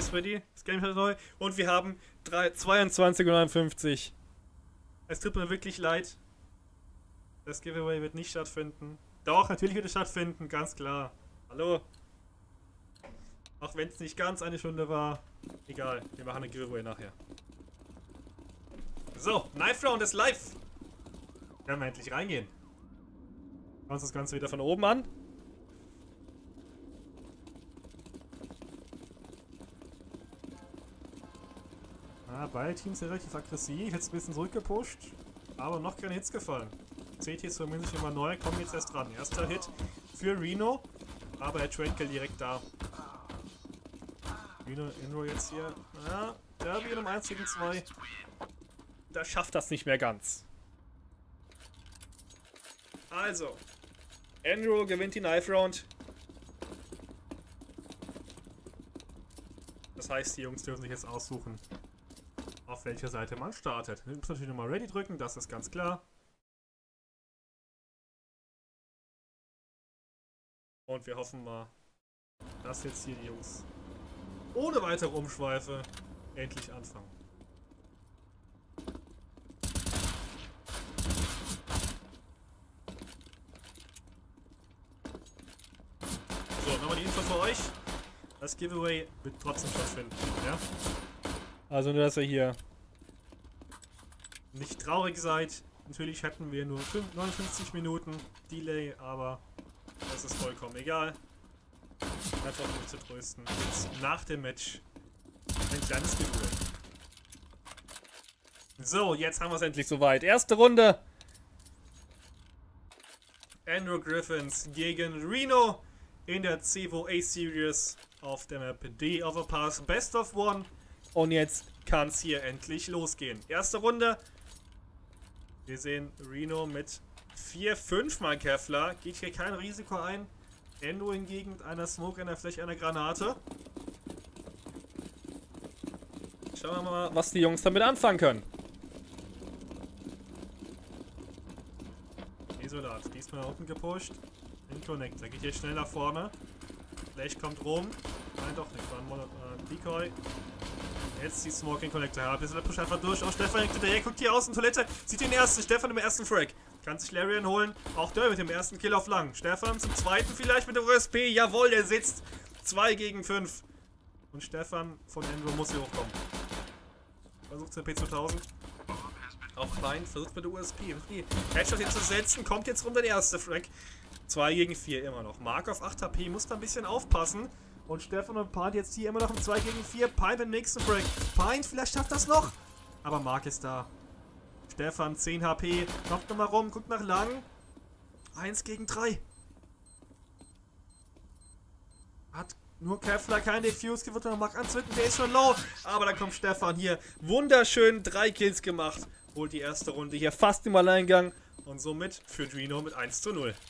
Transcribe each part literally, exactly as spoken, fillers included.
ist ready. Das Game ist neu. Und wir haben zweiundzwanzig Uhr neunundfünfzig. Es tut mir wirklich leid. Das Giveaway wird nicht stattfinden. Doch, natürlich wird es stattfinden, ganz klar. Hallo? Auch wenn es nicht ganz eine Stunde war. Egal, wir machen ein Giveaway nachher. So, Knife Round ist live. Können wir endlich reingehen. Schauen wir uns das Ganze wieder von oben an. Ah, beide Teams sind relativ aggressiv. Jetzt ein bisschen zurückgepusht. Aber noch keine Hits gefallen. C Ts vermischen sich immer neu, kommen jetzt erst dran. Erster Hit für Reno. Aber der Trade Kill direkt da. Reno, Enro jetzt hier. Ja, Derby um eins gegen zwei. Da schafft das nicht mehr ganz. Also. Enro gewinnt die Knife Round. Das heißt, die Jungs dürfen sich jetzt aussuchen, auf welcher Seite man startet. Wir müssen natürlich nochmal Ready drücken, das ist ganz klar. Und wir hoffen mal, dass jetzt hier die Jungs ohne weitere Umschweife endlich anfangen. So, nochmal die Info für euch. Das Giveaway wird trotzdem stattfinden, ja? Also nur, dass ihr hier nicht traurig seid. Natürlich hätten wir nur neunundfünfzig Minuten Delay, aber das ist vollkommen egal. Einfach um zu trösten. Jetzt nach dem Match ein kleines Giveaway. So, jetzt haben wir es endlich soweit. Erste Runde. Andrew Griffins gegen Reno in der C V A-Series auf der Map D Overpass Best of One. Und jetzt kann es hier endlich losgehen. Erste Runde. Wir sehen Reno mit vier, fünf mal Kevlar. Geht hier kein Risiko ein. Endo hingegen mit einer Smoke, einer Fläche, einer Granate. Schauen wir mal, was die Jungs damit anfangen können. Isolat. Diesmal nach unten gepusht. In Connector. Geht hier schnell nach vorne. Flash kommt rum. Nein, doch nicht. War ein Mon äh, Decoy. Jetzt die Smoking Connector. Ja, bisschen push einfach durch. Auch Stefan hinterher. Guckt hier außen Toilette. Sieht den ersten. Stefan im ersten Frag. Kann sich Larian holen. Auch der mit dem ersten Kill auf lang. Stefan zum zweiten vielleicht mit der U S P. Jawohl, der sitzt. zwei gegen fünf. Und Stefan von Enro muss hier hochkommen. Versucht C P zweitausend. Auch klein. Versucht mit der U S P. Headshot hier zu setzen. Kommt jetzt runter der erste Frag. zwei gegen vier immer noch. Mark auf acht H P. Muss da ein bisschen aufpassen. Und Stefan und Pint jetzt hier immer noch im zwei gegen vier. Pint im nächsten Frag. Pint, vielleicht schafft das noch. Aber Mark ist da. Stefan, zehn H P. Kommt nochmal rum, guckt nach lang. eins gegen drei. Hat nur Kevlar, kein Defuse. Wird noch Mark anzünden, der ist schon low. Aber dann kommt Stefan hier. Wunderschön, drei Kills gemacht. Holt die erste Runde hier fast im Alleingang. Und somit führt Reno mit eins zu null.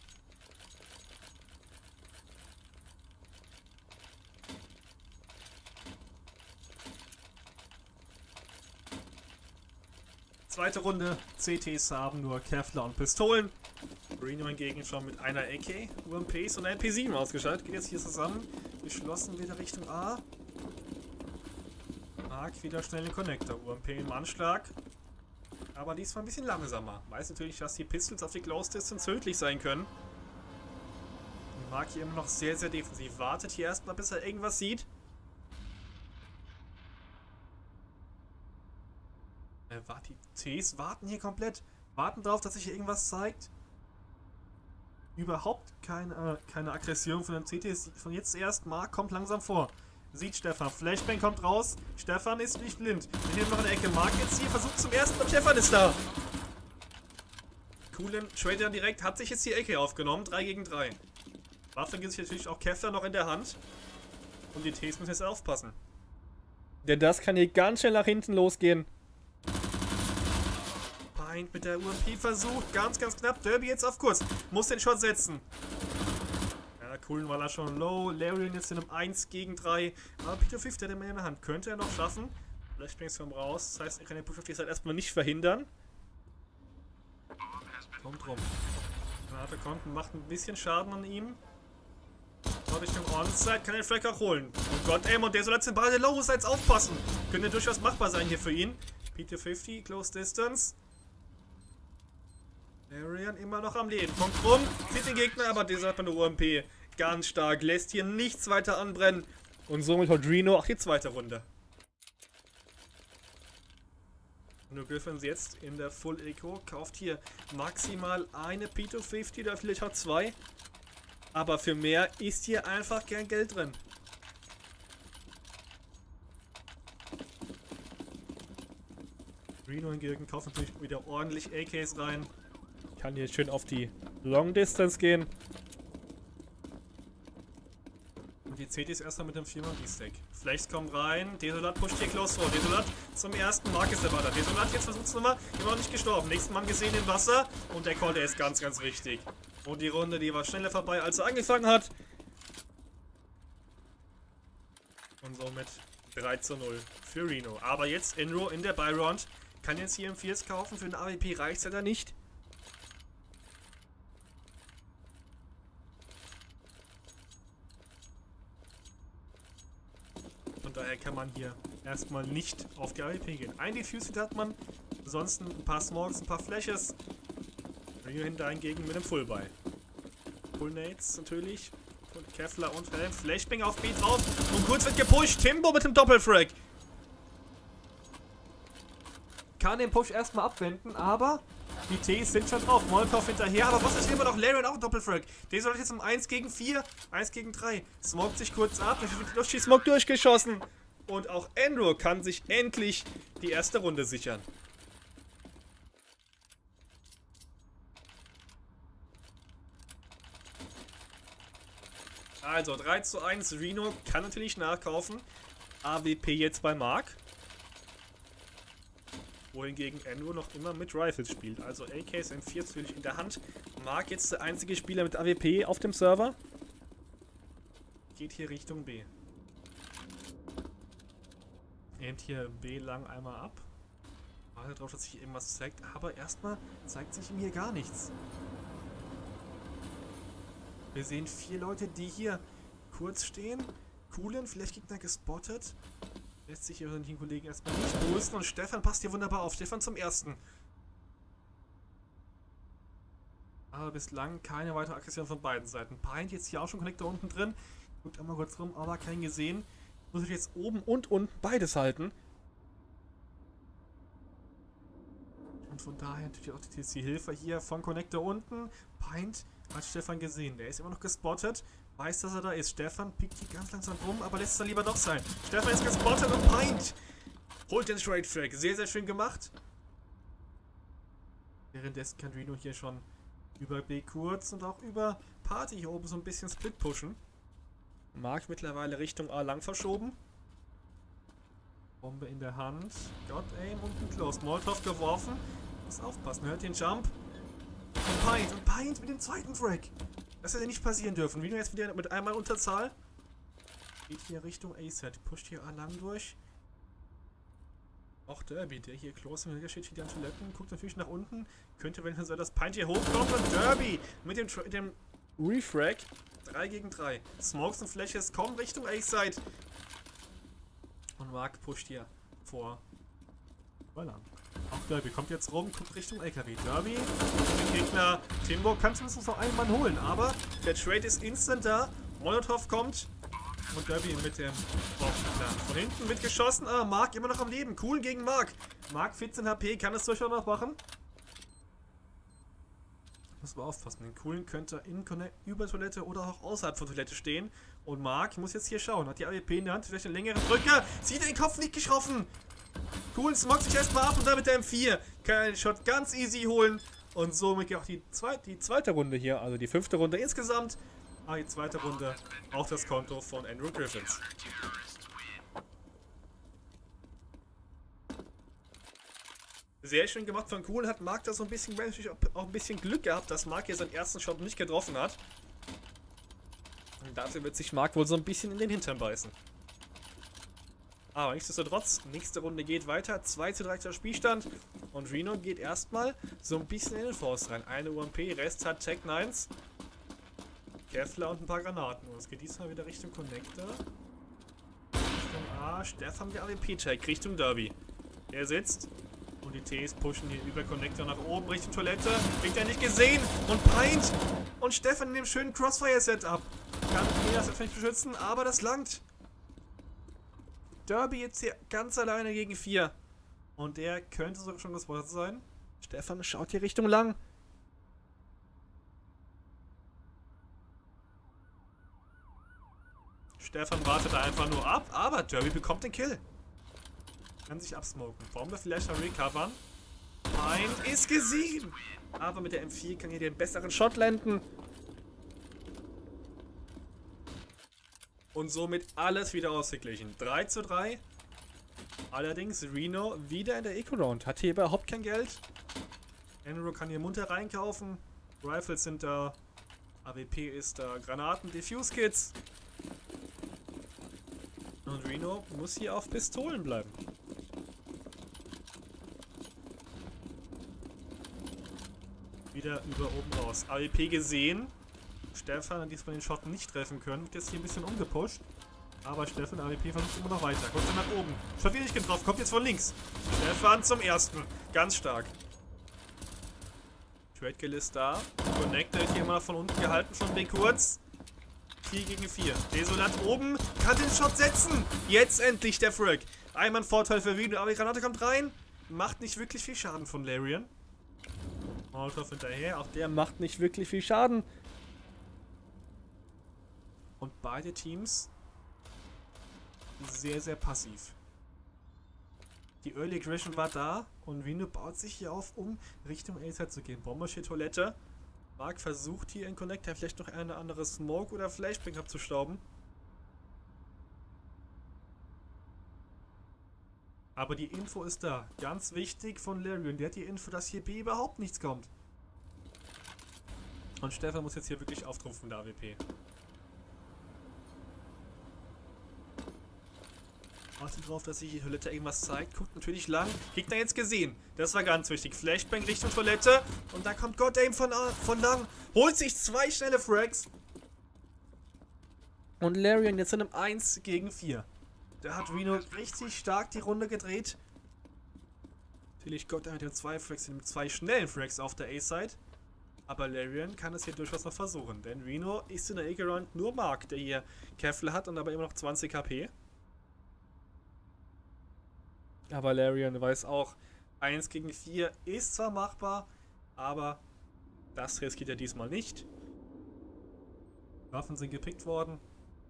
Zweite Runde. C Ts haben nur Kevlar und Pistolen. Reno hingegen schon mit einer A K, U M Ps und einem P sieben ausgeschaltet. Geht jetzt hier zusammen. Geschlossen wieder Richtung A. Mark wieder schnell den Connector. U M P im Anschlag. Aber diesmal ein bisschen langsamer. Weiß natürlich, dass die Pistols auf die Close Distance tödlich sein können. Und Mark hier immer noch sehr, sehr defensiv. Wartet hier erstmal, bis er irgendwas sieht. Äh, die Ts warten hier komplett. Warten darauf, dass sich hier irgendwas zeigt. Überhaupt keine, keine Aggression von den C Ts. Von jetzt erst. Mark kommt langsam vor. Sieht Stefan. Flashbang kommt raus. Stefan ist nicht blind. Wir nehmen noch eine Ecke. Mark jetzt hier. Versucht zum ersten Mal. Stefan ist da. Coolen Trader direkt. Hat sich jetzt die Ecke aufgenommen. drei gegen drei. Waffe gibt sich natürlich auch Kevlar noch in der Hand. Und die Ts müssen jetzt aufpassen. Denn das kann hier ganz schnell nach hinten losgehen. Pint mit der U M P versucht. Ganz, ganz knapp. Derby jetzt auf kurz. Muss den Shot setzen. Ja, Coolen war da schon low. Larian jetzt in einem eins gegen drei. Aber Peter Fifth, der hat den in der Hand. Könnte er noch schaffen. Vielleicht springt es vom raus. Das heißt, er kann den Push auf die Seite erstmal nicht verhindern. Kommt rum. Granate kommt und macht ein bisschen Schaden an ihm. Richtung Onside, kann den Frag auch holen. Oh Gott, ey, und der soll jetzt den Ball der Low Sides aufpassen. Könnte durchaus machbar sein hier für ihn. P zwei fünfzig, Close Distance. Arian immer noch am Leben. Kommt rum, sieht den Gegner, aber dieser hat eine U M P. Ganz stark, lässt hier nichts weiter anbrennen. Und somit hat Reno auch die zweite Runde. Nur Griffins jetzt in der Full Eco, kauft hier maximal eine P zwei fünfzig oder vielleicht auch zwei. Aber für mehr ist hier einfach kein Geld drin. Reno hingegen kauft natürlich wieder ordentlich A Ks rein. Kann hier schön auf die Long Distance gehen. Und die C Ts erstmal mit dem vier Stack. Flex kommt rein, Desolat pusht hier close vor. Desolat zum ersten Mark ist der Water. Desolat jetzt versucht es nochmal, immer noch nicht gestorben. Nächsten Mann gesehen im Wasser und der Call, der ist ganz, ganz wichtig. Und die Runde, die war schneller vorbei, als er angefangen hat. Und somit drei zu null für Reno. Aber jetzt Enro in der Buy-Round. Kann jetzt hier im Fierce kaufen. Für den A W P reicht es ja da nicht. Von daher kann man hier erstmal nicht auf die A W P gehen. Ein Diffused hat man. Ansonsten ein paar Smokes, ein paar Flashes. Reno hinter hingegen mit dem Full-Buy. Full Nades natürlich. Und Kevlar und Helm. Flashbang auf B drauf. Und kurz wird gepusht. Timbo mit dem Doppelfrag. Kann den Push erstmal abwenden, aber die Ts sind schon drauf. Molotov hinterher. Aber was ist immer noch? Larry und auch ein Doppelfrag. Der soll jetzt um eins gegen vier, eins gegen drei. Smoked sich kurz ab. Durch die Smoke durchgeschossen. Und auch Enro kann sich endlich die erste Runde sichern. Also drei zu eins, Reno kann natürlich nachkaufen. A W P jetzt bei Mark. Wohingegen Enro noch immer mit Rifles spielt. Also A Ks M vier natürlich in der Hand. Mark jetzt der einzige Spieler mit A W P auf dem Server. Geht hier Richtung B. Nimmt hier B lang einmal ab. Wartet darauf, dass sich irgendwas zeigt. Aber erstmal zeigt sich ihm hier gar nichts. Wir sehen vier Leute, die hier kurz stehen. Coolen, vielleicht Gegner gespottet. Lässt sich hier den Kollegen erstmal nicht boosten. Und Stefan passt hier wunderbar auf. Stefan zum ersten. Aber bislang keine weitere Aggression von beiden Seiten. Pint jetzt hier auch schon Connector unten drin. Guckt einmal kurz rum, aber keinen gesehen. Muss ich jetzt oben und unten beides halten. Und von daher natürlich auch die, die Hilfe hier von Connector unten. Pint hat Stefan gesehen. Der ist immer noch gespottet. Weiß, dass er da ist. Stefan pickt hier ganz langsam rum, aber lässt es dann lieber doch sein. Stefan ist gespottet und Pint holt den Straight Frag. Sehr, sehr schön gemacht. Währenddessen kann Reno hier schon über B kurz und auch über Party hier oben so ein bisschen Split pushen. Mark mittlerweile Richtung A lang verschoben. Bombe in der Hand. God Aim und ein Close. Molotov geworfen. Muss aufpassen. Hört den Jump. Und Pint. Und Pint mit dem zweiten Frag. Das hätte nicht passieren dürfen. Reno jetzt wieder mit einmal Unterzahl. Geht hier Richtung A-Set. Pusht hier A lang durch. Auch Derby, der hier close im steht, wieder an Toiletten. Guckt natürlich nach unten. Könnte, wenn so das Pint hier hochkommt. Und Derby mit dem, mit dem Refrag. drei gegen drei. Smokes und Flashes kommen Richtung A-Side. Und Mark pusht hier vor. Voilà. Auch Derby kommt jetzt rum, guckt Richtung L K W. Derby, den Gegner Timbo kann zumindest noch einen Mann holen, aber der Trade ist instant da. Molotov kommt und Derby mit dem Waffenplan. Von hinten mitgeschossen, aber Mark immer noch am Leben. Cool gegen Mark. Mark vierzehn H P, kann es durchaus noch machen. Muss man aufpassen. Den Coolen könnte in über Toilette oder auch außerhalb von Toilette stehen. Und Mark muss jetzt hier schauen. Hat die A W P in der Hand, vielleicht eine längere Drücke. Sieht den Kopf nicht getroffen. Cool, smockt sich erstmal ab und dann mit der M vier kann er den Shot ganz easy holen. Und somit auch die zweite, die zweite Runde hier, also die fünfte Runde insgesamt. Aber die zweite Runde auch das Konto von Andrew Griffins. Sehr schön gemacht von Cool. Hat Mark da so ein bisschen, natürlich auch ein bisschen Glück gehabt, dass Mark hier seinen ersten Shot nicht getroffen hat. Und dafür wird sich Mark wohl so ein bisschen in den Hintern beißen. Aber nichtsdestotrotz, nächste Runde geht weiter. zwei zu drei der Spielstand. Und Reno geht erstmal so ein bisschen in den Force rein. Eine U M P, Rest hat Tech Nines. Kevlar und ein paar Granaten. Und es geht diesmal wieder Richtung Connector. Richtung A. Stefan der A W P-Check Richtung Derby. Er sitzt. Und die Ts pushen hier über Connector nach oben Richtung Toilette. Kriegt er nicht gesehen. Und Pint. Und Stefan in dem schönen Crossfire-Setup. Kann mir das jetzt nicht beschützen, aber das langt. Derby jetzt hier ganz alleine gegen vier. Und der könnte sogar schon gespottet sein. Stefan schaut hier Richtung lang. Stefan wartet einfach nur ab, aber Derby bekommt den Kill. Kann sich absmoken. Bombe vielleicht noch recovern. Pint ist gesehen. Aber mit der M vier kann hier den besseren Shot landen. Und somit alles wieder ausgeglichen. drei zu drei. Allerdings Reno wieder in der Eco-Round. Hat hier überhaupt kein Geld. Enro kann hier munter reinkaufen. Rifles sind da. A W P ist da. Granaten, Diffuse-Kits. Und Reno muss hier auf Pistolen bleiben. Wieder über oben raus. A W P gesehen. Stefan hat diesmal den Shot nicht treffen können. Wird jetzt hier ein bisschen umgepusht. Aber Stefan, A W P versucht immer noch weiter. Kommt dann nach oben. Shot wieder nicht getroffen. Kommt jetzt von links. Stefan zum ersten. Ganz stark. Trade Kill ist da. Connector hier mal von unten gehalten von B kurz. vier gegen vier. Desolat oben. Kann den Shot setzen. Jetzt endlich der Frag. Einmal ein Vorteil für Reno. Aber die Granate kommt rein. Macht nicht wirklich viel Schaden von Larian. Molotov hinterher. Auch der macht nicht wirklich viel Schaden. Und beide Teams sehr, sehr passiv. Die Early Aggression war da und Reno baut sich hier auf, um Richtung A-Side zu gehen. Bomber steht Toilette. Mark versucht hier in Connector vielleicht noch eine andere Smoke oder Flashbang abzustauben. Aber die Info ist da. Ganz wichtig von Larian. Der hat die Info, dass hier B überhaupt nichts kommt. Und Stefan muss jetzt hier wirklich auftrumpfen, der A W P. Wartet drauf, dass sich die Toilette irgendwas zeigt. Guckt natürlich lang. Gegner jetzt gesehen. Das war ganz wichtig. Flashbang Richtung Toilette. Und da kommt Goddame von, von lang. Holt sich zwei schnelle Frags. Und Larian jetzt in einem eins gegen vier. Da hat Reno richtig stark die Runde gedreht. Natürlich Goddame mit den zwei Frags, mit zwei schnellen Frags auf der A-Side. Aber Larian kann es hier durchaus noch versuchen. Denn Reno ist in der Eco-Round nur Mark, der hier Kevlar hat und aber immer noch zwanzig H P. Aber Larian weiß auch, eins gegen vier ist zwar machbar, aber das riskiert er diesmal nicht. Waffen sind gepickt worden.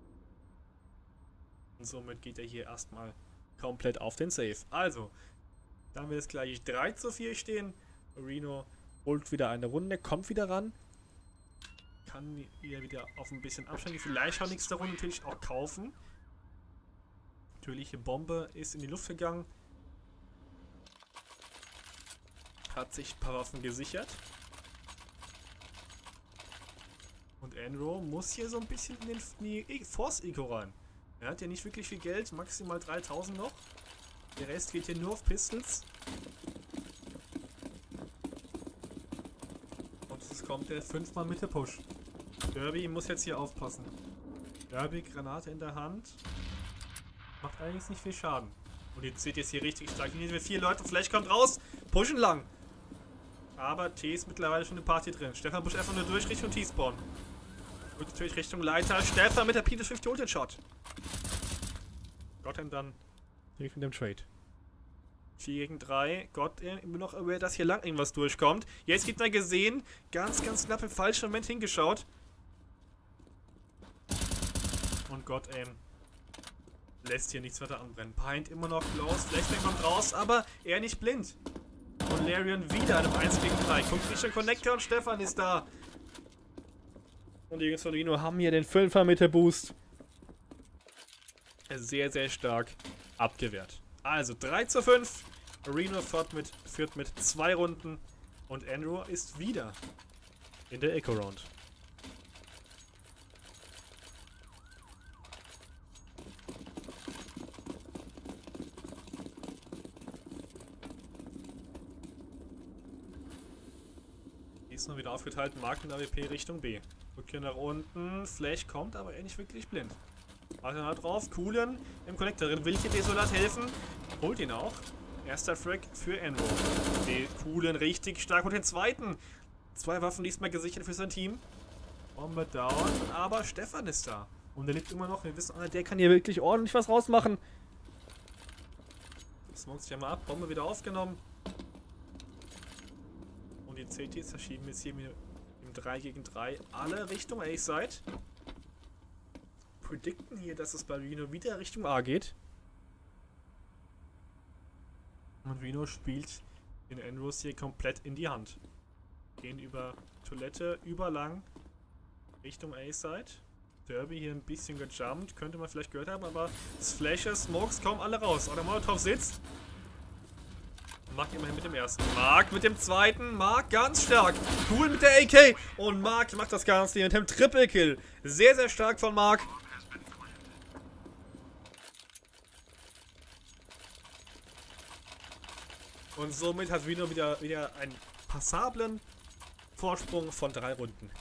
Und somit geht er hier erstmal komplett auf den Safe. Also, dann wird es gleich drei zu vier stehen. Reno holt wieder eine Runde, kommt wieder ran. Kann hier wieder auf ein bisschen Abstand gehen. Vielleicht auch nächste Runde natürlich auch kaufen. Natürliche Bombe ist in die Luft gegangen. Hat sich ein paar Waffen gesichert. Und Enro muss hier so ein bisschen in, den, in die Force-Eco rein. Er hat ja nicht wirklich viel Geld, maximal dreitausend noch. Der Rest geht hier nur auf Pistols. Und es kommt der fünfmal Mitte-Push. Derby muss jetzt hier aufpassen. Derby, Granate in der Hand. Macht allerdings nicht viel Schaden. Und jetzt seht ihr es hier richtig stark. Hier sind vier Leute, vielleicht kommt raus. Pushen lang. Aber T ist mittlerweile schon eine Party drin. Stefan pusht einfach nur durch Richtung T-Spawn. Und natürlich Richtung Leiter. Stefan mit der P fünfzig Ultimate Shot. Goddam dann mit dem Trade. vier gegen drei. Goddam immer noch aware, dass hier lang irgendwas durchkommt. Jetzt gibt er gesehen. Ganz, ganz knapp im falschen Moment hingeschaut. Und Goddam lässt hier nichts weiter anbrennen. Pint immer noch close. Flashbang kommt raus, aber er nicht blind. Und Larian wieder in einem eins gegen drei. Guckt Richtung Connector und Stefan ist da. Und die Jungs von Reno haben hier den fünfer Meter Boost. Sehr, sehr stark abgewehrt. Also drei zu fünf. Reno führt mit, führt mit zwei Runden. Und Enro ist wieder in der Eco-Round. Ist nur wieder aufgeteilt. Marken A W P Richtung B. Rückkehr nach unten. Flash kommt, aber er nicht wirklich blind. Also halt drauf. Coolen im Connector drin. Will hier Desolat helfen? Holt ihn auch. Erster Frag für Enro. Die Coolen richtig stark. Und den zweiten. Zwei Waffen diesmal gesichert für sein Team. Bombe down. Aber Stefan ist da. Und er lebt immer noch. Wir wissen alle, der kann hier wirklich ordentlich was rausmachen. Smokes sich einmal ab. Bombe wieder aufgenommen. Und die C Ts verschieben jetzt hier im drei gegen drei alle Richtung A-Side. Predikten hier, dass es bei Reno wieder Richtung A geht. Und Reno spielt den Enros hier komplett in die Hand. Gehen über Toilette, überlang Richtung A-Side. Derby hier ein bisschen gejumpt, könnte man vielleicht gehört haben, aber Splashes, Smokes kommen alle raus. Oder Molotov sitzt. Mark immerhin mit dem ersten. Mark mit dem zweiten. Mark ganz stark. Cool mit der A K. Und Mark macht das Ganze mit dem Triple Kill. Sehr, sehr stark von Mark. Und somit hat Reno wieder, wieder einen passablen Vorsprung von drei Runden.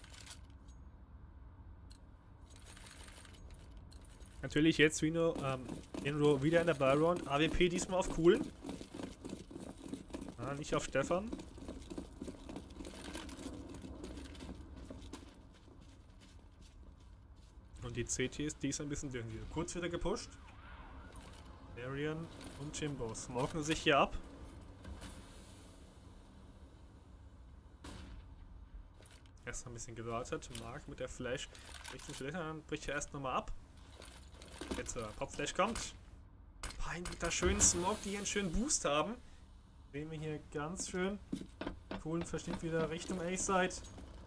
Natürlich jetzt Reno, ähm, Enro wieder in der Ballround. A W P diesmal auf cool. Ah, nicht auf Stefan. Und die C Ts, die ist ein bisschen dünn. Kurz wieder gepusht. Arian und Jimbo smoken sich hier ab. Erst ein bisschen gewartet. Mark mit der Flash. Dann bricht er erst nochmal ab. Jetzt der Popflash kommt. Pine mit der schönen Smoke, die hier einen schönen Boost haben. Sehen wir hier ganz schön. Coolen Verschnitt wieder Richtung A-Side.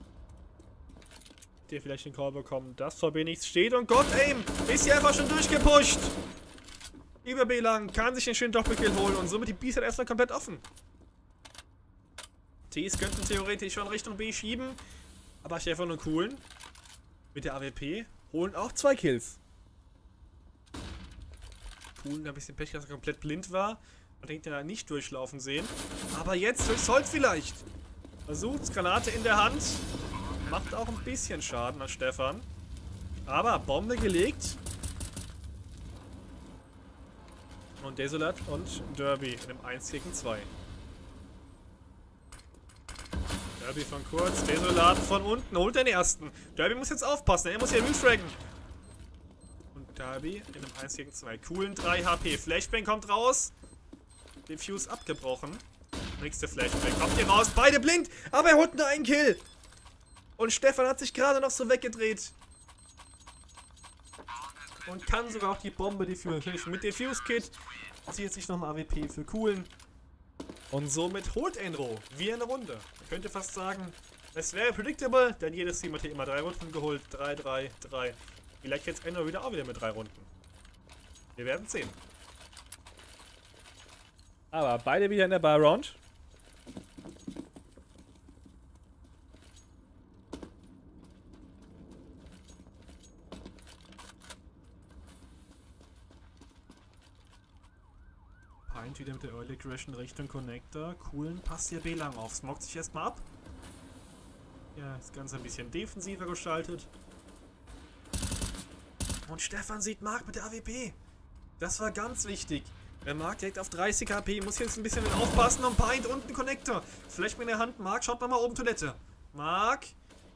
Der vielleicht den Call bekommen, dass vor B nichts steht. Und Gott, Aim ist hier einfach schon durchgepusht. Über B lang, kann sich den schönen Doppelkill holen und somit die B-Side erstmal komplett offen. Ts könnten theoretisch schon Richtung B schieben. Aber Stefan und Coolen mit der A W P holen auch zwei Kills. Coolen ein bisschen Pech, dass er komplett blind war. Man denkt ja nicht durchlaufen sehen. Aber jetzt durchs Holz vielleicht. Versucht, Granate in der Hand. Macht auch ein bisschen Schaden an Stefan. Aber Bombe gelegt. Und Desolat und Derby in einem eins gegen zwei. Derby von kurz, Desolat von unten, holt den ersten. Derby muss jetzt aufpassen, er muss hier refraggen. Und Derby in einem eins gegen zwei. Coolen drei H P. Flashbang kommt raus. Defuse abgebrochen. Nächste Flashbang kommt hier raus. Beide blind, aber er holt nur einen Kill. Und Stefan hat sich gerade noch so weggedreht. Und kann sogar auch die Bombe diffusen. Mit Defuse-Kit zieht sich nochmal A W P für Coolen. Und somit holt Enro wie eine Runde. Man könnte fast sagen, es wäre predictable, denn jedes Team hat hier immer drei Runden geholt. drei, drei, drei. Vielleicht jetzt Enro wieder auch wieder mit drei Runden. Wir werden sehen. Aber beide wieder in der Bar-Round. Pint wieder mit der Early Aggression Richtung Connector. Coolen passt hier B lang auf. Smockt sich erstmal ab. Ja, das Ganze ein bisschen defensiver gestaltet. Und Stefan sieht Mark mit der A W P. Das war ganz wichtig. Der Mark direkt auf dreißig H P. Muss jetzt ein bisschen aufpassen. Und Pint unten Connector. Vielleicht mit der Hand. Mark, schaut mal oben Toilette. Mark.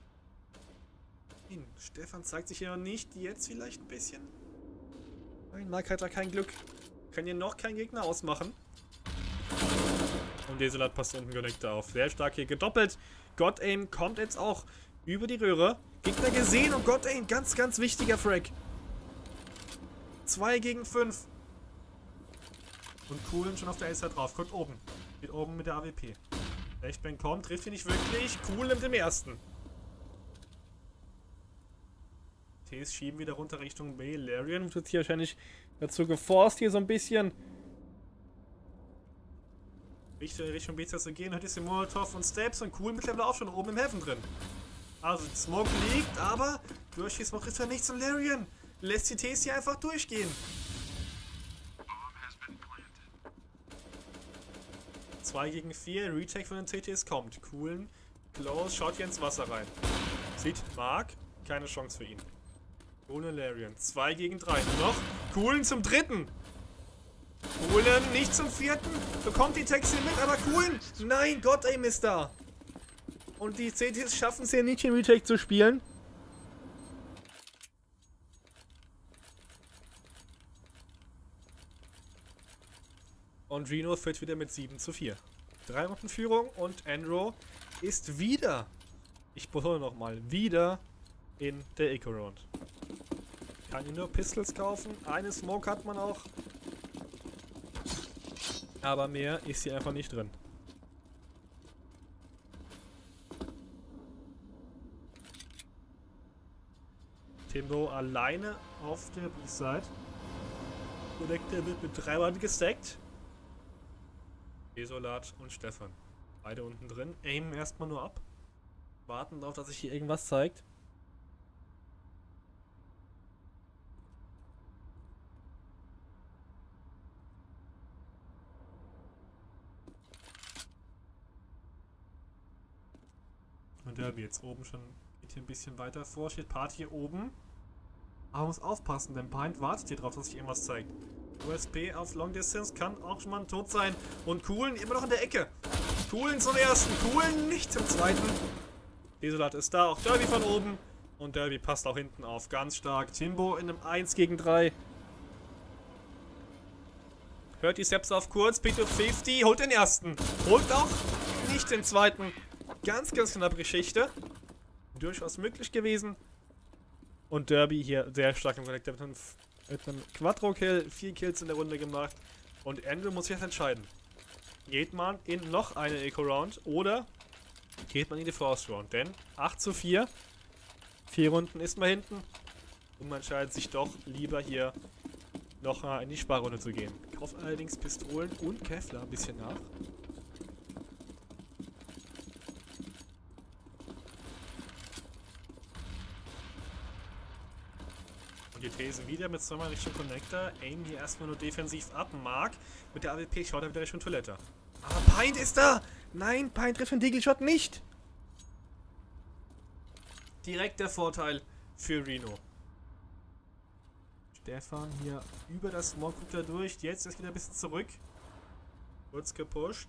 Stefan zeigt sich ja noch nicht. Jetzt vielleicht ein bisschen. Nein, Mark hat da kein Glück. Kann hier noch kein Gegner ausmachen. Und Desolat passt unten Connector auf. Sehr stark hier gedoppelt. God Aim kommt jetzt auch über die Röhre. Gegner gesehen und God Aim. Ganz, ganz wichtiger Frag. zwei gegen fünf. Und Coolen schon auf der A-Side drauf. Guckt oben. Geht oben mit der A W P. Flashbang kommt. Trifft ihn nicht wirklich. Cool mit dem ersten. Ts schieben wieder runter Richtung B. Larian wird hier wahrscheinlich dazu geforst, hier so ein bisschen Richtung, Richtung B zu gehen. Hat jetzt den Molotov und Steps und Cool mittlerweile auch schon oben im Heaven drin. Also Smoke liegt, aber durch die Smoke ist ja nichts und Larian lässt die Ts hier einfach durchgehen. zwei gegen vier, Retake von den C Ts kommt. Coolen, Close, schaut hier ins Wasser rein. Sieht Mark. Keine Chance für ihn. Ohne Larian. zwei gegen drei. Nur noch. Coolen zum dritten. Coolen nicht zum vierten. Bekommt die Taxi mit, aber Coolen. Nein, God Aim ist da. Und die C Ts schaffen es hier nicht, in Retake zu spielen. Und Reno führt wieder mit sieben zu vier. Drei Runden Führung und Andrew ist wieder, ich betone nochmal, wieder in der Eco-Round. Kann hier nur Pistols kaufen. Eine Smoke hat man auch. Aber mehr ist hier einfach nicht drin. Timbo alleine auf der B-Side. Connector wird mit drei Mann gestackt. Desolat und Stefan. Beide unten drin. Aimen erstmal nur ab. Warten darauf, dass sich hier irgendwas zeigt. Und Derby jetzt oben schon, geht hier ein bisschen weiter vor, steht Part hier oben. Aber muss aufpassen, denn Pint wartet hier drauf, dass sich irgendwas zeigt. U S P auf Long Distance kann auch schon mal tot sein. Und Coolen immer noch in der Ecke. Coolen zum ersten, Coolen nicht zum zweiten. Desolat ist da, auch Derby von oben. Und Derby passt auch hinten auf, ganz stark. Timbo in einem eins gegen drei. Hört die Steps auf kurz, P zwei fünfzig, holt den ersten. Holt auch nicht den zweiten. Ganz, ganz knappe Geschichte. Durchaus möglich gewesen. Und Derby hier sehr stark im Connector mit einem, mit einem Quattro-Kill. Vier Kills in der Runde gemacht. Und Andrew muss sich jetzt entscheiden. Geht man in noch eine Eco-Round oder geht man in die Force-Round? Denn acht zu vier. Vier Runden ist man hinten. Und man entscheidet sich doch lieber hier noch in die Sparrunde zu gehen. Kauft allerdings Pistolen und Kevlar ein bisschen nach. Die These wieder mit zweimal Richtung Connector. Aim hier erstmal nur defensiv ab. Mark mit der A W P schaut er wieder Richtung Toilette. Aber Pint ist da! Nein, Pint trifft den Deagle Shot nicht! Direkt der Vorteil für Reno. Stefan hier über das Smoke guckt er durch. Jetzt ist wieder ein bisschen zurück. Kurz gepusht.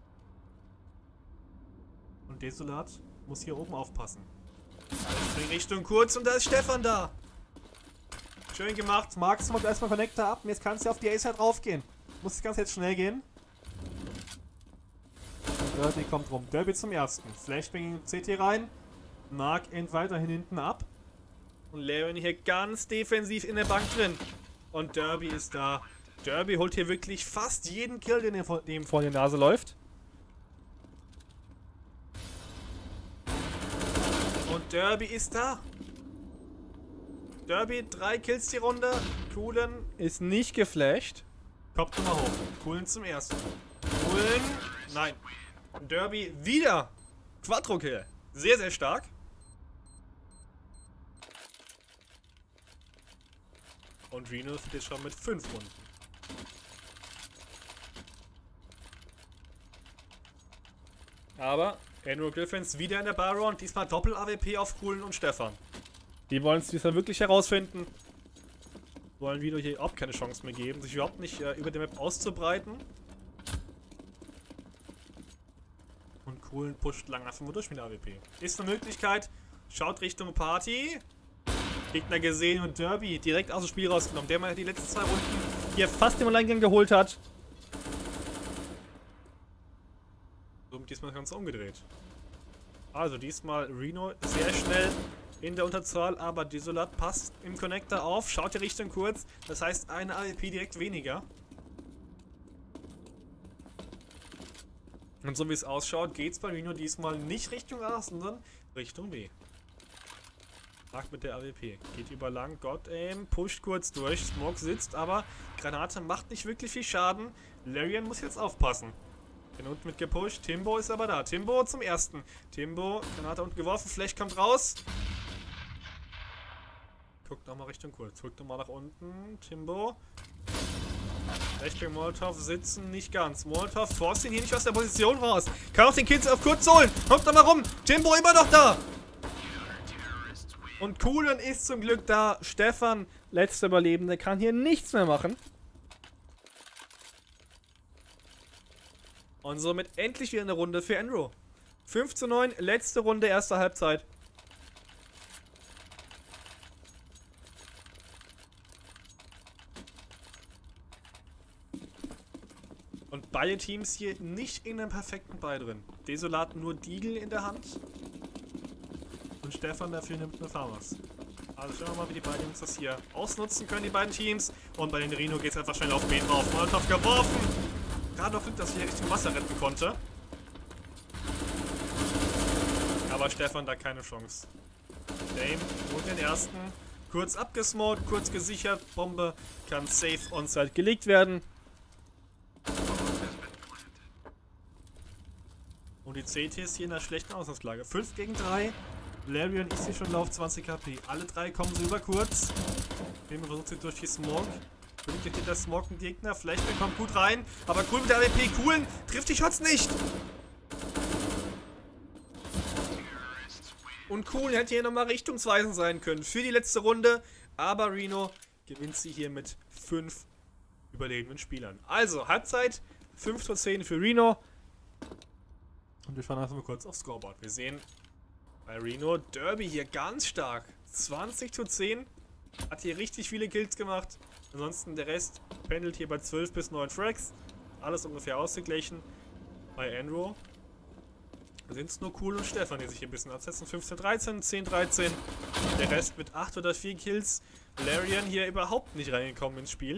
Und Desolat muss hier oben aufpassen. Also in Richtung kurz und da ist Stefan da! Schön gemacht. Mark macht erstmal Connector ab. Und jetzt kann es ja auf die A-Side raufgehen. Muss das Ganze jetzt schnell gehen. Und Derby kommt rum. Derby zum ersten. Flashbang in C T rein. Mark end weiterhin hinten ab. Und Larian hier ganz defensiv in der Bank drin. Und Derby ist da. Derby holt hier wirklich fast jeden Kill, den ihm vor die Nase läuft. Und Derby ist da. Derby, drei Kills die Runde. Coolen ist nicht geflasht. Kommt nochmal hoch. Coolen zum ersten. Coolen. Nein. Derby wieder. Quattro-Kill. Sehr, sehr stark. Und Reno steht jetzt schon mit fünf Runden. Aber Andrew Griffins wieder in der Bar-Round. Diesmal Doppel-A W P auf Coolen und Stefan. Die wollen es diesmal wirklich herausfinden. Wollen Reno hier überhaupt keine Chance mehr geben, sich überhaupt nicht äh, über die Map auszubreiten. Und Coolen pusht lang einfach mal durch mit der A W P. Ist eine Möglichkeit. Schaut Richtung Party. Gegner gesehen und Derby direkt aus dem Spiel rausgenommen. Der mal die letzten zwei Runden hier fast den Alleingang geholt hat. Somit diesmal ganz umgedreht. Also diesmal Reno sehr schnell in der Unterzahl, aber Desolat passt im Connector auf, schaut die Richtung kurz, das heißt eine A W P direkt weniger. Und so wie es ausschaut, geht es bei Reno diesmal nicht Richtung A, sondern Richtung B. Macht mit der A W P, geht über lang, God Aim, pusht kurz durch, Smoke sitzt, aber Granate macht nicht wirklich viel Schaden. Larian muss jetzt aufpassen. Den unten mit gepusht, Timbo ist aber da, Timbo zum ersten. Timbo, Granate unten geworfen, Flash kommt raus. Guckt nochmal Richtung kurz. Guckt nochmal nach unten. Timbo. Flashbang Molotov sitzen nicht ganz. Molotov forst ihn hier nicht aus der Position raus. Kann auch den Kids auf kurz holen. Kommt nochmal rum. Timbo immer noch da. Und Kuhlen ist zum Glück da. Stefan, letzter Überlebende, kann hier nichts mehr machen. Und somit endlich wieder eine Runde für Enro. fünf zu neun, letzte Runde, erste Halbzeit. Und beide Teams hier nicht in einem perfekten Ball drin. Desolat nur Deagle in der Hand. Und Stefan dafür nimmt eine Farmers. Also schauen wir mal, wie die beiden Jungs das hier ausnutzen können, die beiden Teams. Und bei den Rino geht es einfach schnell auf B drauf. Molotov geworfen. Gerade noch Glück, dass ich hier Richtung Wasser retten konnte. Aber Stefan da keine Chance. Dame holt den ersten. Kurz abgesmoked, kurz gesichert. Bombe kann safe onside gelegt werden. Und die C T ist hier in einer schlechten Ausgangslage. fünf gegen drei. Larian ist hier schon Lauf zwanzig H P. Alle drei kommen sie über kurz. Dame versucht sie durch die Smoke. Bringt durch den Smoke einen Gegner. Flashback kommt gut rein. Aber cool mit der A W P. Coolen trifft die Shots nicht. Und Cool hätte hier nochmal richtungsweisend sein können für die letzte Runde. Aber Reno gewinnt sie hier mit fünf überlebenden Spielern. Also, Halbzeit fünf zu zehn für Reno. Und wir schauen einfach mal kurz aufs Scoreboard. Wir sehen bei Reno Derby hier ganz stark. zwanzig zu zehn. Hat hier richtig viele Kills gemacht. Ansonsten der Rest pendelt hier bei zwölf bis neun Frags. Alles ungefähr ausgeglichen. Bei Enro sind es nur Cool und Stefan, die sich hier ein bisschen absetzen. fünfzehn dreizehn, zehn dreizehn. Der Rest mit acht oder vier Kills. Larian hier überhaupt nicht reingekommen ins Spiel.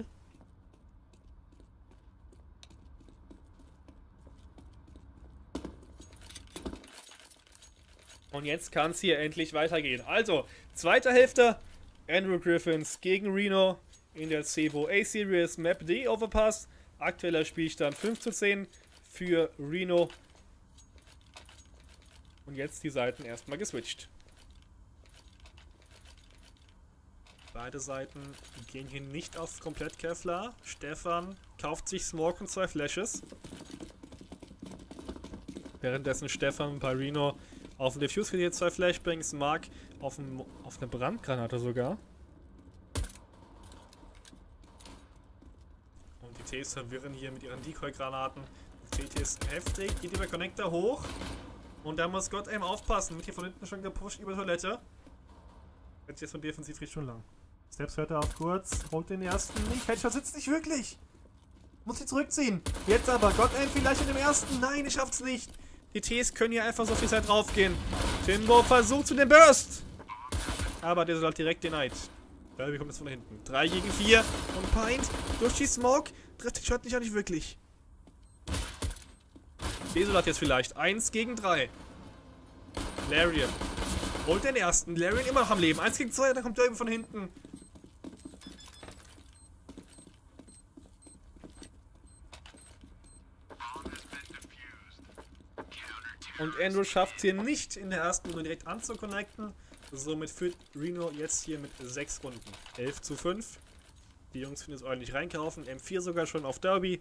Und jetzt kann es hier endlich weitergehen. Also, zweite Hälfte. Andrew Griffins gegen Reno in der Cevo A-Series Map D Overpass. Aktueller Spielstand fünf zu zehn für Reno. Und jetzt die Seiten erstmal geswitcht. Beide Seiten gehen hier nicht auf komplett Kevlar. Stefan kauft sich Smoke und zwei Flashes. Währenddessen Stefan bei Reno auf dem Diffuse kriegt hier zwei Flashbangs. Mark auf, dem, auf eine Brandgranate sogar. Und die Ts verwirren hier mit ihren Decoy-Granaten. Die C T ist heftig, geht über Connector hoch. Und da muss Gott eben aufpassen. Wird hier von hinten schon gepusht über Toilette. Jetzt ist von defensiv richtig schon lang. Steps hört er auf kurz, holt den ersten nicht. Headshot sitzt nicht wirklich. Muss sich zurückziehen. Jetzt aber, Gott eben vielleicht in dem ersten. Nein, ich schaff's nicht. Die Ts können hier einfach so viel Zeit draufgehen. Timbo versucht zu dem Burst. Aber der soll direkt denied. Derby kommt jetzt von hinten. drei gegen vier. Und Pint durch die Smoke trifft den Shot nicht auch nicht wirklich. Desolat jetzt vielleicht. eins gegen drei. Larian holt den ersten. Larian immer noch am Leben. eins gegen zwei, dann kommt Derby von hinten. Und Andrew schafft es hier nicht in der ersten Runde direkt anzuconnecten. Somit führt Reno jetzt hier mit sechs Runden. elf zu fünf. Die Jungs finden es ordentlich reinkaufen. M vier sogar schon auf Derby.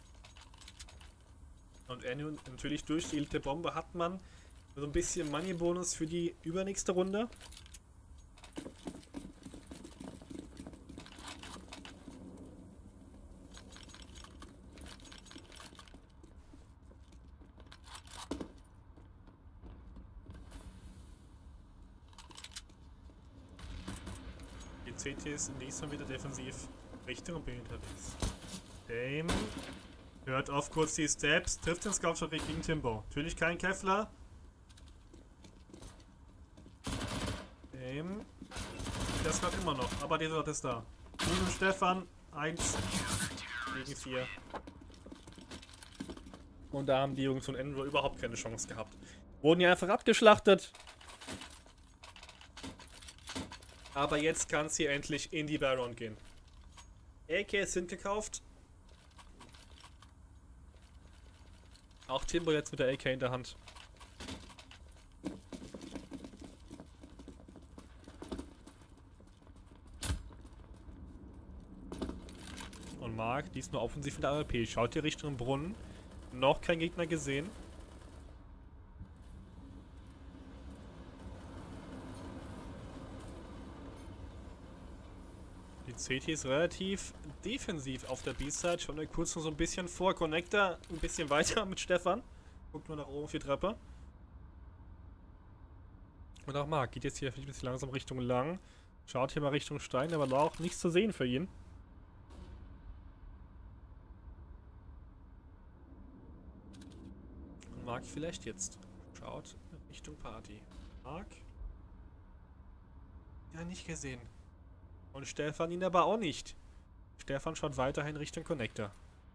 Und Andrew natürlich durch die Elite Bombe hat man so ein bisschen Money-Bonus für die übernächste Runde. Die C Ts sind diesmal wieder defensiv Richtung B unterwegs. Dame hört auf kurz die Steps, trifft den Scout-Shot gegen Timbo. Natürlich kein Kevlar. Dame. Das kommt immer noch, aber der Shot ist da. Und Stefan, eins gegen vier. Und da haben die Jungs von Enro überhaupt keine Chance gehabt. Wurden ja einfach abgeschlachtet. Aber jetzt kann es hier endlich in die Baron gehen. A Ks sind gekauft. Auch Timbo jetzt mit der A K in der Hand. Und Mark diesmal offensiv mit der A W P. Schaut hier Richtung Brunnen. Noch kein Gegner gesehen. Die C T ist relativ defensiv auf der B-Side. Schauen wir kurz noch so ein bisschen vor. Connector ein bisschen weiter mit Stefan. Guckt nur nach oben auf die Treppe. Und auch Marc geht jetzt hier ein bisschen langsam Richtung lang. Schaut hier mal Richtung Stein, aber da auch nichts zu sehen für ihn. Und Marc vielleicht jetzt. Schaut Richtung Party. Marc? Ja, nicht gesehen. Und Stefan ihn aber auch nicht. Stefan schaut weiterhin Richtung Connector.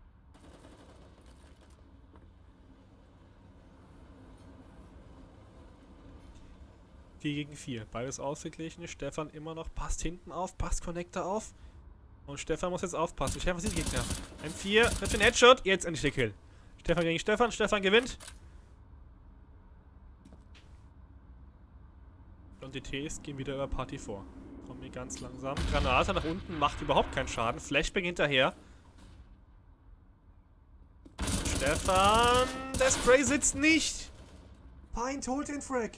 vier gegen vier. Beides ausgeglichen. Stefan immer noch passt hinten auf, passt Connector auf. Und Stefan muss jetzt aufpassen. Stefan sieht den Gegner. M vier, trifft den Headshot. Jetzt endlich der Kill. Stefan gegen Stefan. Stefan gewinnt. Und die Ts gehen wieder über Party vor. Kommen hier ganz langsam. Granate nach unten macht überhaupt keinen Schaden. Flashbang hinterher. Stefan. Der Spray sitzt nicht. Pint holt den Frag.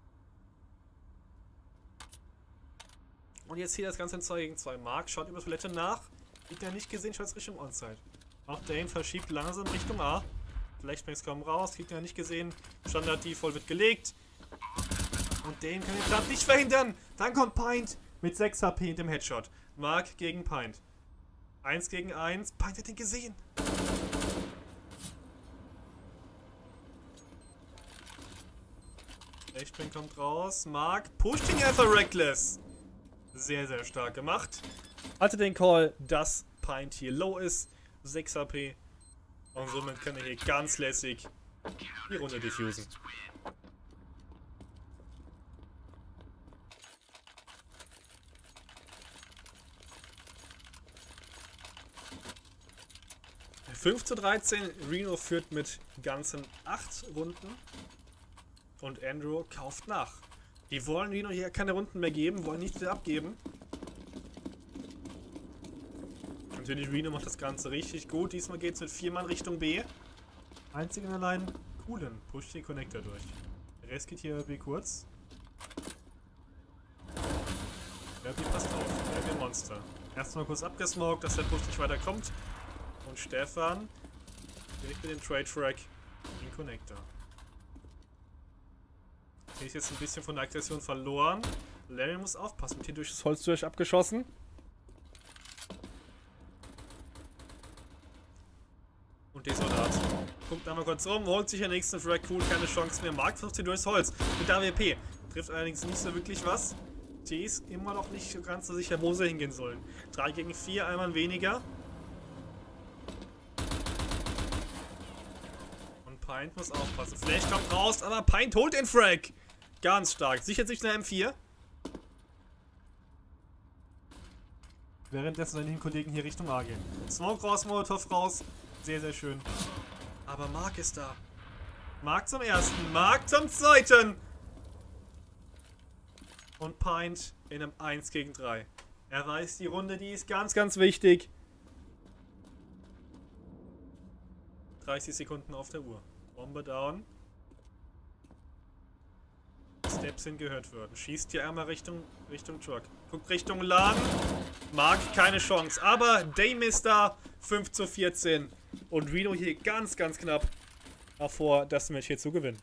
Und jetzt hier das Ganze in zwei gegen zwei. Marc schaut über Toilette nach. Liegt ja nicht gesehen, schaut Richtung Onside. Auch Dane verschiebt langsam Richtung A. Flashbangs kommen raus, liegt ja nicht gesehen. Standard Default wird gelegt. Und Dane kann den Plan nicht verhindern. Dann kommt Pint mit sechs H P in dem Headshot. Marc gegen Pint. eins gegen eins. Pint hat ihn gesehen. Flashbang kommt raus. Marc pusht ihn einfach reckless. Sehr, sehr stark gemacht. Hatte den Call, dass Pint hier low ist. sechs H P. Und somit kann er hier ganz lässig die Runde diffusen. fünf zu dreizehn. Reno führt mit ganzen acht Runden. Und Andrew kauft nach. Die wollen Reno hier keine Runden mehr geben, wollen nichts mehr abgeben. Natürlich, Reno macht das Ganze richtig gut. Diesmal geht es mit vier Mann Richtung B. Einzig und allein Coolen pusht den Connector durch. Der Rest geht hier B kurz. Der B passt auf, der B Monster. Erstmal kurz abgesmoked, dass der Push nicht weiterkommt. Und Stefan direkt mit dem Trade Frag den Connector. Hier ist jetzt ein bisschen von der Aggression verloren. Larry muss aufpassen, mit hier durch das Holz durch abgeschossen. Und der Soldat guckt einmal kurz rum, holt sich den nächsten Frag, cool, keine Chance mehr. Marc versucht hier durchs Holz mit A W P. Trifft allerdings nicht so wirklich was. T ist immer noch nicht so ganz so sicher, wo sie hingehen sollen. drei gegen vier, einmal weniger. Und Pint muss aufpassen. Flash kommt raus, aber Pint holt den Frag. Ganz stark. Sichert sich eine M vier. Währenddessen seine Kollegen hier Richtung A gehen. Smoke raus, Molotov raus. Sehr, sehr schön. Aber Marc ist da. Marc zum ersten. Marc zum zweiten. Und Pint in einem eins gegen drei. Er weiß, die Runde, die ist ganz, ganz wichtig. dreißig Sekunden auf der Uhr. Bombe down. Steps hin gehört würden. Schießt hier einmal Richtung, Richtung Truck. Guckt Richtung Laden. Marc keine Chance. Aber Dame ist da. fünf zu vierzehn. Und Reno hier ganz, ganz knapp davor, das Match hier zu gewinnen.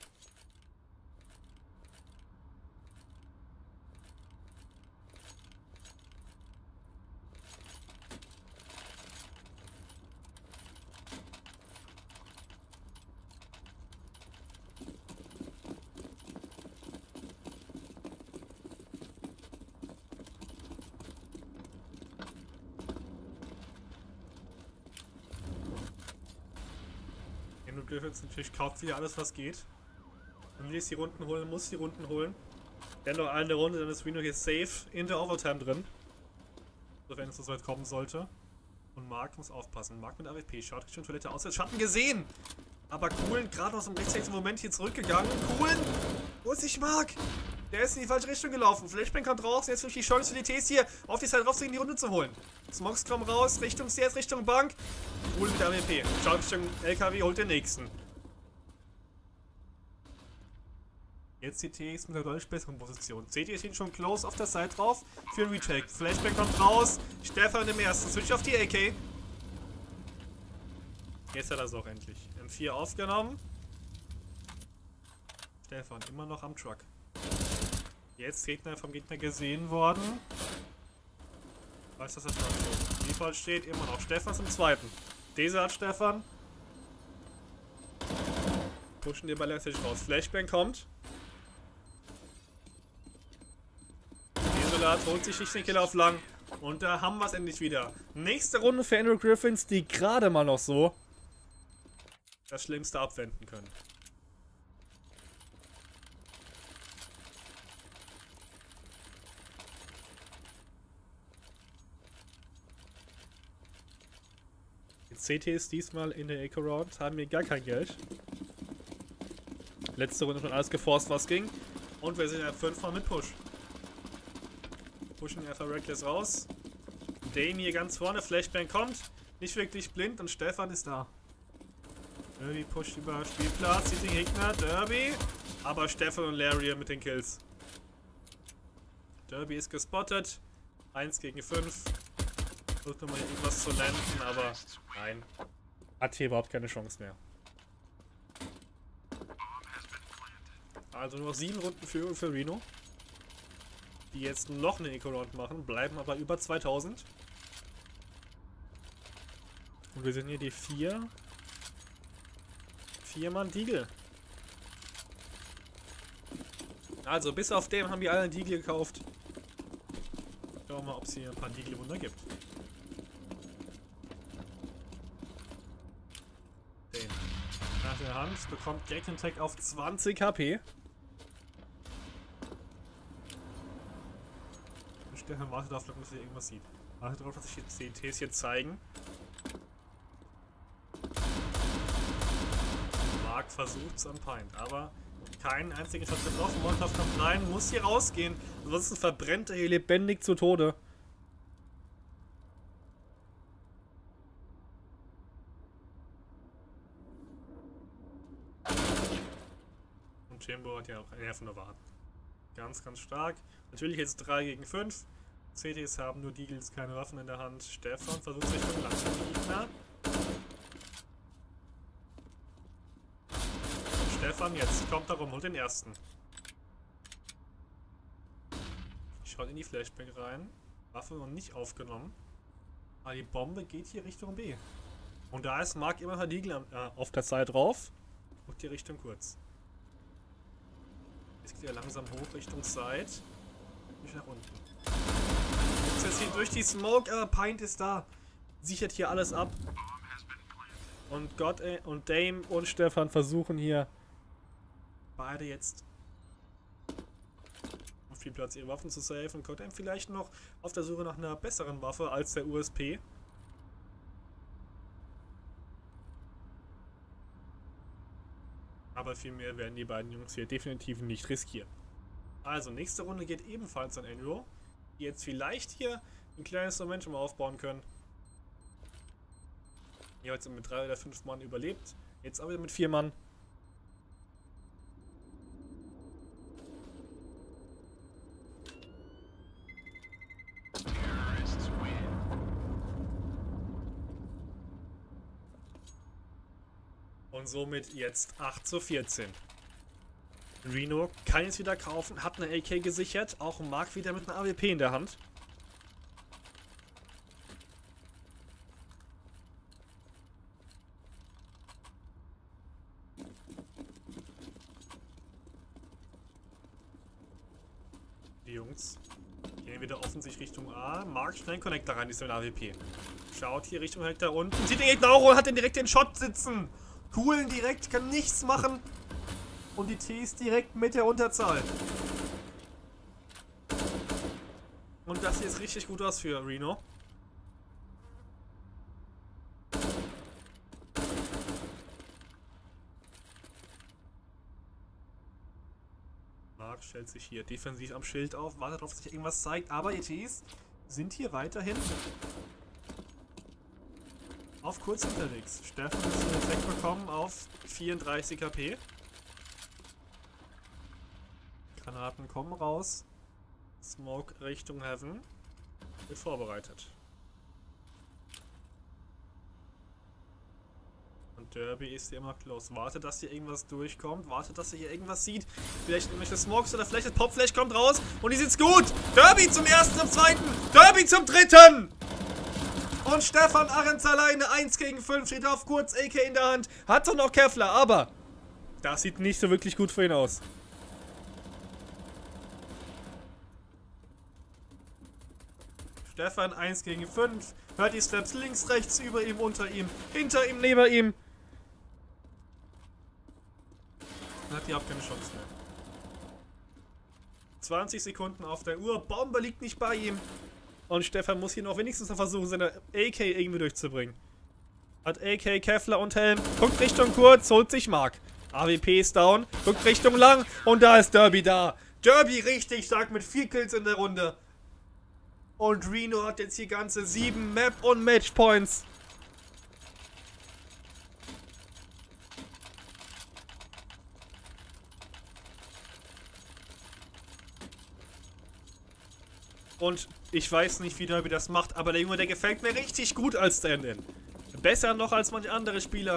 Und Griffiths natürlich kauft wieder alles, was geht. Und will jetzt die Runden holen, muss die Runden holen. Wenn noch eine Runde, dann ist Reno hier safe in der Overtime drin. Sofern es so weit kommen sollte. Und Marc muss aufpassen. Marc mit A W P schaut Richtung Toilette aus. Jetzt Schatten gesehen! Aber Coolen gerade aus dem rechtshändigen Moment hier zurückgegangen. Coolen! Wo ist sich Marc? Der ist in die falsche Richtung gelaufen. Flashbang kommt raus. Jetzt durch die Chance für die Ts hier auf die Seite raus, die Runde zu holen. Smokes kommen raus. Richtung Stairs, Richtung Bank. Cool mit der A W P. Schaut Richtung L K W, holt den nächsten. Jetzt die T X mit einer deutlich besseren Position. Seht ihr, stehen schon close auf der Seite drauf für ein Retake. Flashback kommt raus. Stefan im ersten. Switch auf die A K. Jetzt hat er es auch endlich. M vier aufgenommen. Stefan immer noch am Truck. Jetzt Gegner vom Gegner gesehen worden. Weiß, dass das noch so. Default steht immer noch. Stefan ist im zweiten. Dieser hat Stefan. Pushen die Ball jetzt raus. Flashbang kommt. Desolat holt sich nicht den Kill auf lang. Und da haben wir es endlich wieder. Nächste Runde für Andrew Griffins, die gerade mal noch so das Schlimmste abwenden können. Die C Ts diesmal in der Eco-Round haben wir gar kein Geld. Letzte Runde schon alles geforst, was ging. Und wir sind ja fünfmal mit Push. Pushen einfach Reckless raus. Dame hier ganz vorne. Flashbang kommt. Nicht wirklich blind und Stefan ist da. Derby pusht über Spielplatz. Sieht den Gegner. Derby. Aber Stefan und Larry mit den Kills. Derby ist gespottet. eins gegen fünf. Versucht nochmal irgendwas zu landen, aber nein. Hat hier überhaupt keine Chance mehr. Also nur noch sieben Runden für, für Reno. Die jetzt noch eine Eco-Round machen, bleiben aber über zweitausend. Und wir sind hier die vier. Vier Mann Deagle. Also bis auf dem haben wir alle einen Deagle gekauft. Schauen wir mal, ob es hier ein paar Deagle-Wunder gibt. Den. Nach der Hand bekommt Gag Tag auf zwanzig H P. Stefan wartet darauf, dass er irgendwas sieht. Wartet darauf, dass sich die C Ts hier zeigen. Mark versucht es an Pint, aber keinen einzigen Shot getroffen. Molotov kommt rein, muss hier rausgehen. Ansonsten verbrennt er hier lebendig zu Tode. Und Jimbo hat ja auch Nerven erwarten. Ganz, ganz stark. Natürlich jetzt drei gegen fünf. C Ts haben nur Deagles, keine Waffen in der Hand. Stefan versucht sich von langsam Gegner. Stefan jetzt kommt darum, holt den ersten. Schaut in die Flashbang rein. Waffe noch nicht aufgenommen. Aber die Bombe geht hier Richtung B. Und da ist Mark immer Deagle äh, auf der Zeit drauf. Und die Richtung kurz. Jetzt geht er langsam hoch Richtung Side. Nicht nach unten. Jetzt ist hier durch die Smoke, aber Pint ist da. Sichert hier alles ab. Und Gott ey, und Dame und Stefan versuchen hier beide jetzt auf viel Platz ihre Waffen zu safen. Und Gott ey, vielleicht noch auf der Suche nach einer besseren Waffe als der U S P. Aber viel mehr werden die beiden Jungs hier definitiv nicht riskieren. Also, nächste Runde geht ebenfalls an Andrew, die jetzt vielleicht hier ein kleines Momentum aufbauen können. Hier heute mit drei oder fünf Mann überlebt. Jetzt aber mit vier Mann. Und somit jetzt acht zu vierzehn. Reno kann jetzt wieder kaufen, hat eine A K gesichert, auch Mark wieder mit einer A W P in der Hand. Die Jungs gehen wieder offensichtlich Richtung A. Mark schnell einen Connector rein, ist mit A W P. Schaut hier Richtung Connector unten. Sieht den Gegner auch und hat den direkt den Shot sitzen. Coolen direkt, kann nichts machen. Und die T ist direkt mit der Unterzahl. Und das hier ist richtig gut aus für Reno. Mark stellt sich hier defensiv am Schild auf, wartet darauf, dass sich irgendwas zeigt. Aber die Ts sind hier weiterhin auf kurz unterwegs. Stefan ist einen Effekt bekommen auf vierunddreißig H P. Granaten kommen raus. Smoke Richtung Heaven. Wird vorbereitet. Und Derby ist hier immer close. Wartet, dass hier irgendwas durchkommt. Wartet, dass er hier irgendwas sieht. Vielleicht irgendwelche Smokes oder vielleicht das Popflash kommt raus. Und die sind's gut. Derby zum ersten, zum zweiten. Derby zum dritten. Und Stefan Arends alleine. eins gegen fünf. Steht auf kurz. A K in der Hand. Hat doch noch Kevlar. Aber das sieht nicht so wirklich gut für ihn aus. Stefan eins gegen fünf. Hört die Steps links, rechts, über ihm, unter ihm, hinter ihm, neben ihm. Dann hat die auch keine Chance mehr. zwanzig Sekunden auf der Uhr. Bombe liegt nicht bei ihm. Und Stefan muss hier noch wenigstens noch versuchen, seine A K irgendwie durchzubringen. Hat A K, Kevlar und Helm. Guckt Richtung kurz, holt sich Mark. A W P ist down. Guckt Richtung lang. Und da ist Derby da. Derby richtig stark mit vier Kills in der Runde. Und Reno hat jetzt hier ganze sieben Map- und Matchpoints. Und ich weiß nicht, wie Derby das macht, aber der Junge, der gefällt mir richtig gut als Stand-In. Besser noch als manche andere Spieler.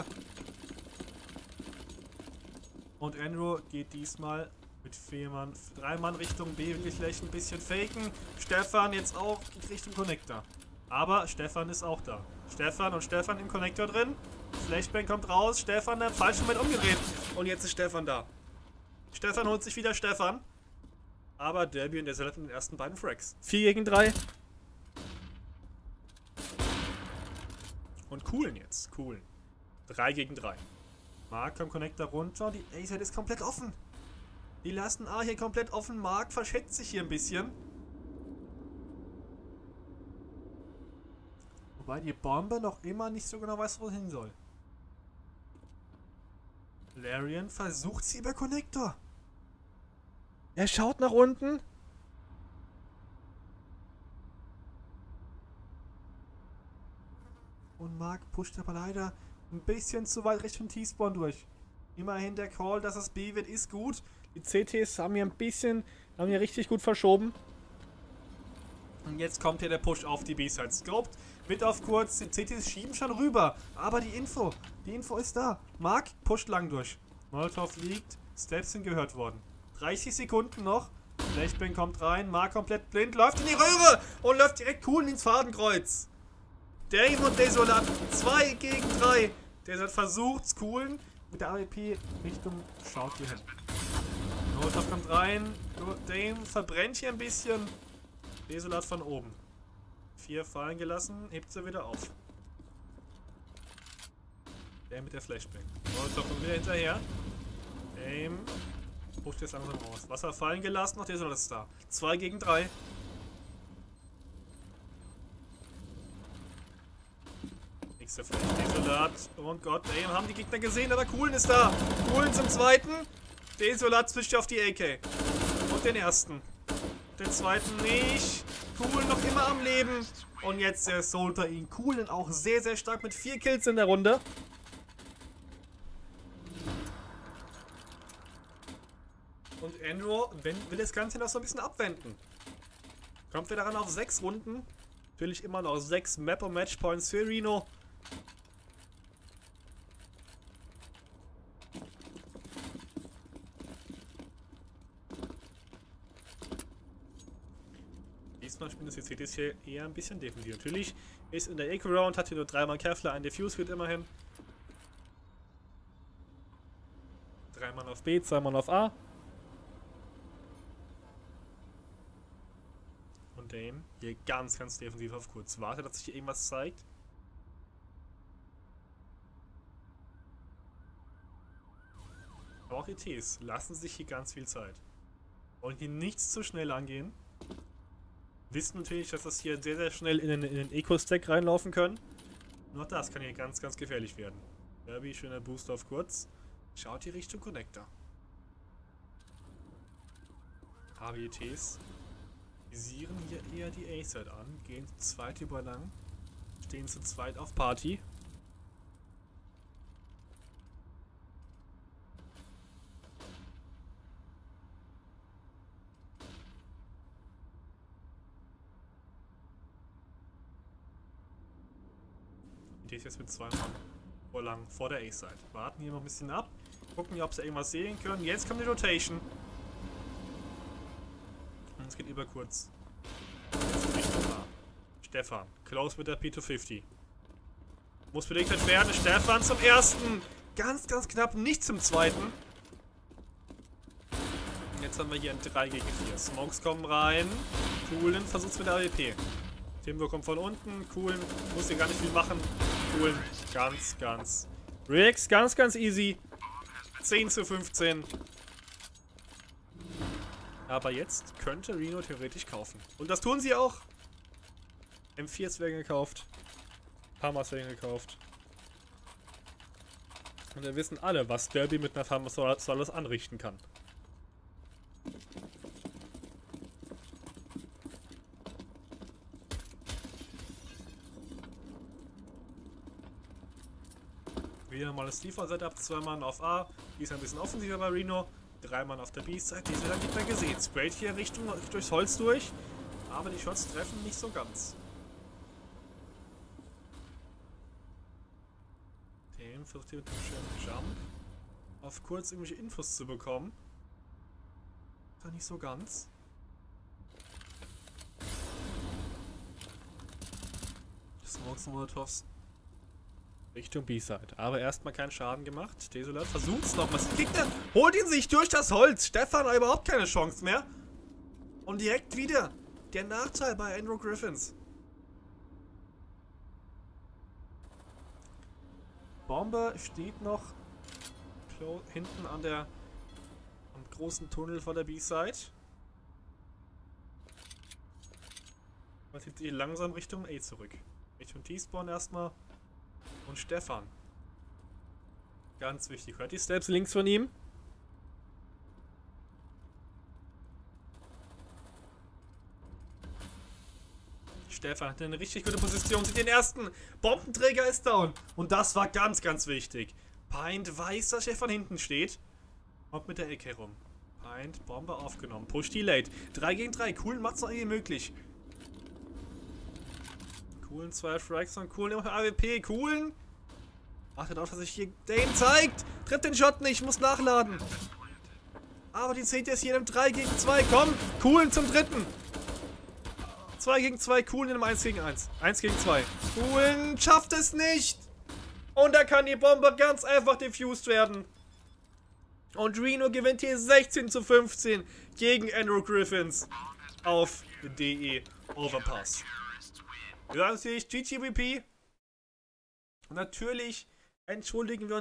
Und Andrew geht diesmal mit vier Mann, drei Mann Richtung B, will vielleicht ein bisschen faken. Stefan jetzt auch Richtung Connector. Aber Stefan ist auch da. Stefan und Stefan im Connector drin. Flashbang kommt raus. Stefan im falschen Moment umgedreht. Und jetzt ist Stefan da. Stefan holt sich wieder Stefan. Aber Derby und der Seller in den ersten beiden Frags. vier gegen drei. Und Coolen jetzt. Coolen. drei gegen drei. Mark kommt Connector runter. Die A-Side ist komplett offen. Die lassen A hier komplett offen. Mark verschätzt sich hier ein bisschen. Wobei die Bombe noch immer nicht so genau weiß, wo hin soll. Larian versucht sie über Connector. Er schaut nach unten. Und Mark pusht aber leider ein bisschen zu weit Richtung T-Spawn durch. Immerhin der Call, dass es B wird, ist gut. Die C Ts haben hier ein bisschen, haben hier richtig gut verschoben. Und jetzt kommt hier der Push auf die B-Side. Scoped wird auf kurz, die C Ts schieben schon rüber. Aber die Info, die Info ist da. Mark pusht lang durch. Molotov liegt, Steps sind gehört worden. dreißig Sekunden noch. Flashbang kommt rein, Mark komplett blind, läuft in die Röhre und läuft direkt cool ins Fadenkreuz. Dame und Desolat, zwei gegen drei. Desolat versucht's, coolen. Mit der A W P Richtung schaut hier hin. Molotov kommt rein. Dame verbrennt hier ein bisschen. Desolat von oben. Vier fallen gelassen, hebt sie wieder auf. Der mit der Flashbang. Molotov kommt wieder hinterher. Dame pusht jetzt langsam raus. Wasser fallen gelassen, noch Desolat ist da. zwei gegen drei. Nächster Flash, Desolat. Oh Gott, Dame haben die Gegner gesehen, aber Coolen ist da. Coolen zum zweiten. Desolat zwischt auf die A K. Und den ersten. Den zweiten nicht. Coolen noch immer am Leben. Und jetzt der Soldier ihn. Coolen auch sehr, sehr stark mit vier Kills in der Runde. Und Andrew will das Ganze noch so ein bisschen abwenden. Kommt wir daran auf sechs Runden. Natürlich immer noch sechs Map- und Matchpoints für Reno. Diesmal spielen das C Ts hier eher ein bisschen defensiv. Natürlich ist in der Eco-Round, hat hier nur dreimal Kevlar, ein Diffuse wird immerhin. Drei Mann auf B, zwei Mann auf A. Und Dame hier ganz, ganz defensiv auf kurz. Wartet, dass sich hier irgendwas zeigt. Aber auch E Ts lassen sich hier ganz viel Zeit. Wollen hier nichts zu schnell angehen. Wissen natürlich, dass das hier sehr, sehr schnell in den, in den Eco-Stack reinlaufen können. Nur das kann hier ganz, ganz gefährlich werden. Derby, schöner Boost auf kurz. Schaut hier Richtung Connector. A W Ts visieren hier eher die A-Side an, gehen zu zweit über lang, stehen zu zweit auf Party. steht jetzt mit zwei Mann vor lang vor der A-Side. Warten hier noch ein bisschen ab. Gucken, ob sie irgendwas sehen können. Jetzt kommt die Rotation. Und es geht über kurz. Stefan. Close mit der P zwei fünfzig. Muss bedingt werden. Stefan zum ersten. Ganz, ganz knapp. Nicht zum zweiten. Jetzt haben wir hier ein drei gegen vier. Smokes kommen rein. Coolen versucht's mit der A W P. Timbo kommt von unten. Coolen muss hier gar nicht viel machen. Coolen ganz, ganz. Riggs ganz, ganz easy. zehn zu fünfzehn. Aber jetzt könnte Reno theoretisch kaufen. Und das tun sie auch. M vier werden gekauft. Hamas werden gekauft. Und wir wissen alle, was Derby mit einer Hamas alles anrichten kann. Wieder mal das Default-Setup, zwei Mann auf A, die ist ein bisschen offensiver bei Reno, drei Mann auf der B-Side, die sind dann nicht mehr gesehen. Sprayt hier Richtung durchs Holz durch, aber die Shots treffen nicht so ganz. Dem versucht hier mit dem schönen Jump auf kurz irgendwelche Infos zu bekommen. Da nicht so ganz. Smokes und Molotovs Richtung B-Side. Aber erstmal keinen Schaden gemacht. Desolat versucht's nochmal. Gegner holt ihn sich durch das Holz. Stefan hat überhaupt keine Chance mehr. Und direkt wieder der Nachteil bei Andrew Griffins. Bombe steht noch hinten an der am großen Tunnel vor der B-Side. Man zieht sich langsam Richtung A zurück. Richtung T-Spawn erstmal. Und Stefan. Ganz wichtig. Hört die Steps links von ihm? Stefan hat eine richtig gute Position. Sieht den ersten. Bombenträger ist down. Und das war ganz, ganz wichtig. Pint weiß, dass er von hinten steht. Und mit der Ecke herum. Pint, Bombe aufgenommen. Push delayed. drei gegen drei. Cool, macht's noch irgendwie möglich. Coolen zwei Strikes und Coolen immer A W P. Coolen. Achtet auf, dass sich hier Dane zeigt. Trifft den Shot nicht, muss nachladen. Aber die zählt jetzt hier in einem drei gegen zwei. Komm, Coolen zum dritten. zwei gegen zwei, Coolen in einem eins gegen eins. eins gegen zwei. Coolen schafft es nicht. Und da kann die Bombe ganz einfach diffused werden. Und Reno gewinnt hier sechzehn zu fünfzehn gegen Andrew Griffins auf D E Overpass. Wir sagen natürlich G G V P. Natürlich entschuldigen wir uns.